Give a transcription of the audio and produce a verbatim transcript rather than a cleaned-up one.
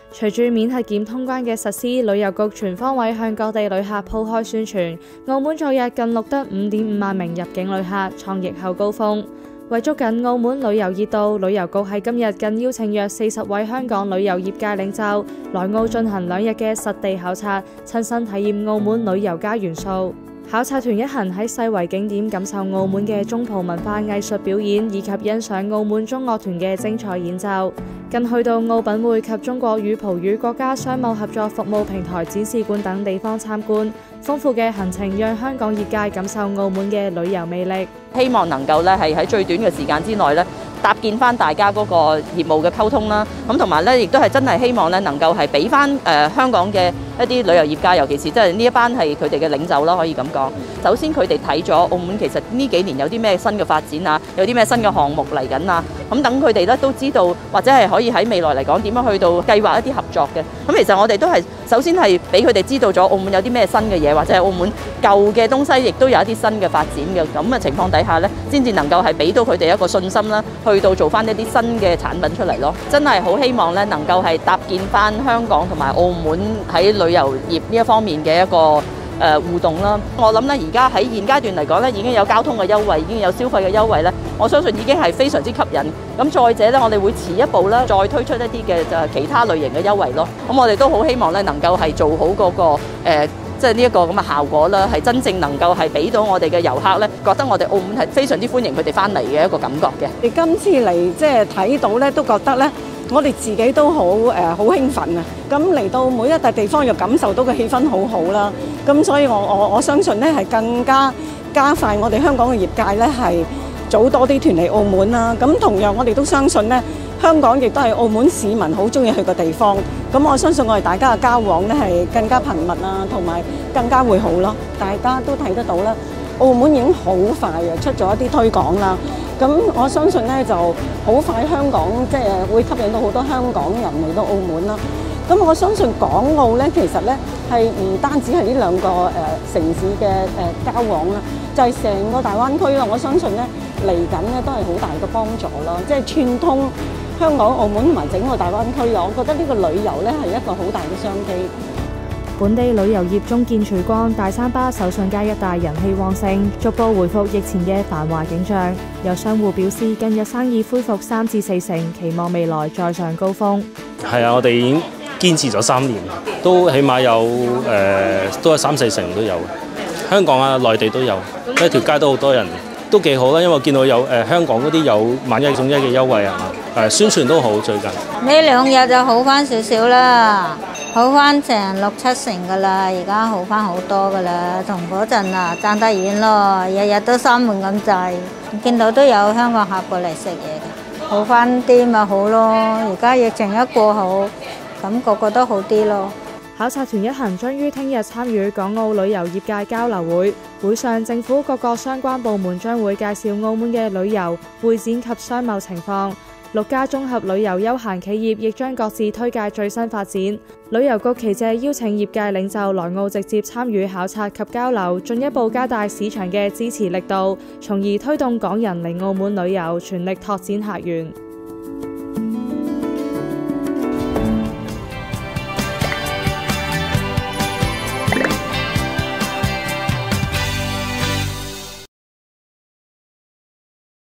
隨住免核檢通關嘅實施，旅遊局全方位向各地旅客鋪開宣傳。澳門昨日更錄得五點五萬名入境旅客，創疫後高峰。為捉緊澳門旅遊熱度，旅遊局喺今日更邀請約四十位香港旅遊業界領袖來澳進行兩日嘅實地考察，親身體驗澳門旅遊加元素。考察團一行喺世遺景點感受澳門嘅中葡文化藝術表演，以及欣賞澳門中樂團嘅精彩演奏，更去到澳品匯及中國與葡語國家商務合作服務平台展示館等地方參觀。豐富嘅行程讓香港業界感受澳門嘅旅遊魅力。 希望能夠咧係喺最短嘅時間之內咧，搭建翻大家嗰個業務嘅溝通啦。咁同埋咧，亦都係真係希望咧能夠係俾翻誒香港嘅一啲旅遊業界，尤其是即係呢一班係佢哋嘅領袖啦，可以咁講。首先佢哋睇咗澳門其實呢幾年有啲咩新嘅發展啊，有啲咩新嘅項目嚟緊啊。咁等佢哋咧都知道，或者係可以喺未來嚟講點樣去到計劃一啲合作嘅。咁其實我哋都係首先係俾佢哋知道咗澳門有啲咩新嘅嘢，或者係澳門舊嘅東西，亦都有一啲新嘅發展嘅。咁嘅情況底下咧，先至能夠係俾到佢哋一個信心啦，去到做翻一啲新嘅產品出嚟咯。真係好希望咧能夠係搭建翻香港同埋澳門喺旅遊業呢一方面嘅一個誒互動啦。我諗咧而家喺現階段嚟講咧，已經有交通嘅優惠，已經有消費嘅優惠咧，我相信已經係非常之吸引。咁再者咧，我哋會遲一步咧，再推出一啲嘅就係其他類型嘅優惠咯。咁我哋都好希望咧能夠係做好嗰個誒即係呢一個咁嘅效果啦，係真正能夠係俾到我哋嘅遊客咧，覺得我哋澳門係非常之歡迎佢哋翻嚟嘅一個感覺嘅。 你今次嚟即係睇到咧，都覺得咧，我哋自己都好誒好興奮啊！咁嚟到每一笪地方又感受到嘅氣氛好好啦。咁所以我我我相信咧係更加加快我哋香港嘅業界咧係組多啲團嚟澳門啦。咁同樣我哋都相信咧，香港亦都係澳門市民好中意去嘅地方。咁我相信我哋大家嘅交往咧係更加頻密啊，同埋更加會好咯。大家都睇得到啦，澳門已經好快啊出咗一啲推廣啦。咁我相信咧就好快香港即係會吸引到好多香港人嚟到澳門啦。咁我相信港澳咧其實咧係唔單止係呢兩個誒、呃、城市嘅誒、呃、交往啦，就係、是、成個大灣區啦。我相信咧嚟緊咧都係好大嘅幫助咯，即係串通香港、澳門同埋整個大灣區啊！我覺得呢個旅遊咧係一個好大嘅商機。 本地旅遊業中見曙光，大三巴手信街一帶人氣旺盛，逐步回復疫前嘅繁華景象。有商戶表示，近日生意恢復三至四成，期望未來再上高峰。 係啊，我哋已經堅持咗三年，都起碼有誒、呃，都有三四成都有。香港啊、內地都有，一條街都好多人，都幾好啦。因為我見到有誒、呃、香港嗰啲有買一送一嘅優惠啊，誒宣傳都好最近。 呢兩日就好翻少少啦，好翻成六七成噶啦，而家好翻好多噶啦，同嗰陣啊爭得遠咯，日日都閂門咁滯。見到都有香港客過嚟食嘢嘅，好翻啲咪好咯。而家疫情一過好，咁個個都好啲咯。 考察團一行將於聽日參與港澳旅遊業界交流會，會上政府各個相關部門將會介紹澳門嘅旅遊、會展及商貿情況。六家綜合旅遊休閒企業亦將各自推介最新發展。旅遊局期借邀請業界領袖來澳直接參與考察及交流，進一步加大市場嘅支持力度，從而推動港人嚟澳門旅遊，全力拓展客源。